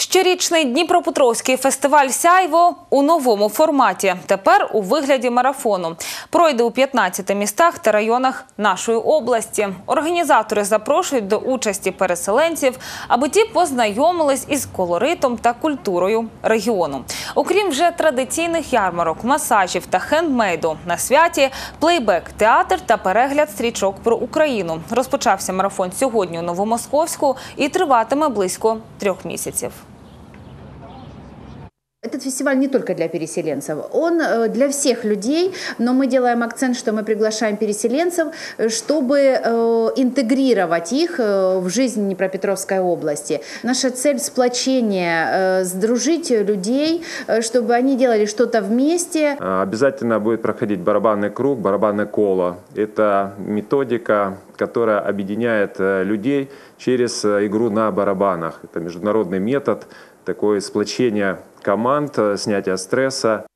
Щорічний Дніпропетровський фестиваль «Сяйво» у новому форматі. Тепер у вигляді марафону. Пройде у 15 містах та районах нашої області. Організатори запрошують до участі переселенців, аби ті познайомились із колоритом та культурою регіону. Окрім вже традиційних ярмарок, масажів та хендмейду, на святі – плейбек, театр та перегляд стрічок про Україну. Розпочався марафон сьогодні у Новомосковську і триватиме близько 3 місяців. Этот фестиваль не только для переселенцев, он для всех людей, но мы делаем акцент, что мы приглашаем переселенцев, чтобы интегрировать их в жизнь Днепропетровской области. Наша цель – сплочение, сдружить людей, чтобы они делали что-то вместе. Обязательно будет проходить барабанный круг, барабанное коло. Это методика, которая объединяет людей через игру на барабанах. Это международный метод, такое сплочение команд, снятие стресса.